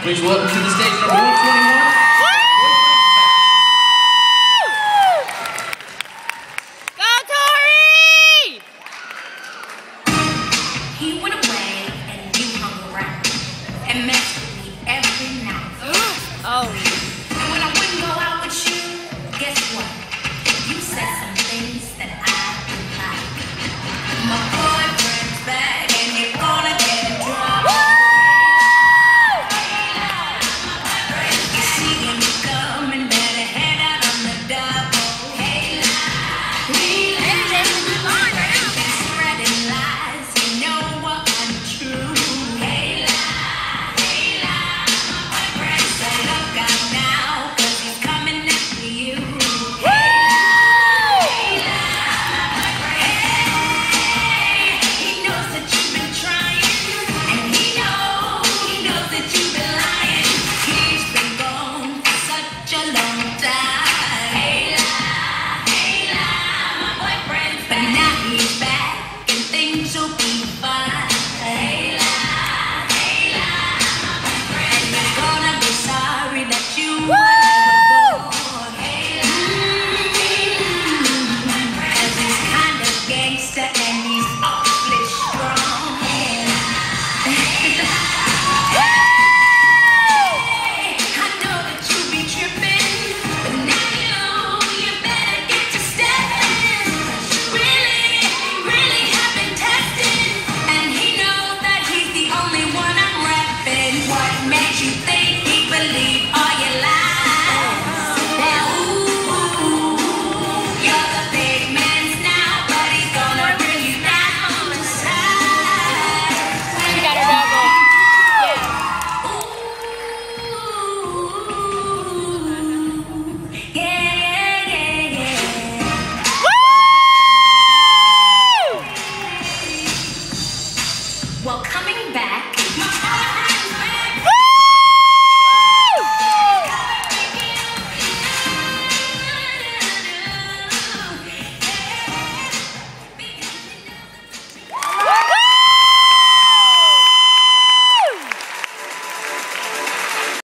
Please welcome to the stage number 121. Go, Tori! He went away and you hung around and messed with me every night. Oh. And when I wouldn't go out with you, guess what? You said some things that I didn't like. My boyfriend's back and you're gonna get in trouble. You see him coming, better head out on the double. Hey, spreading lies, you know what untrue. Hey, so look out now, 'cause he's coming after you. He knows that you've been trying, and he knows that you've been lying. He's been gone for such a long time. Hey, my boyfriend's back. But now he's back, and things will be fine. Hey, my boyfriend, and you're gonna be sorry that you were never born. Hey, 'cause he's kind of gangster and he's awfully strong. I know that you be tripping, but now you better get to stepping. Really have been tested, and he knows that he's the only one I'm repping. What makes you think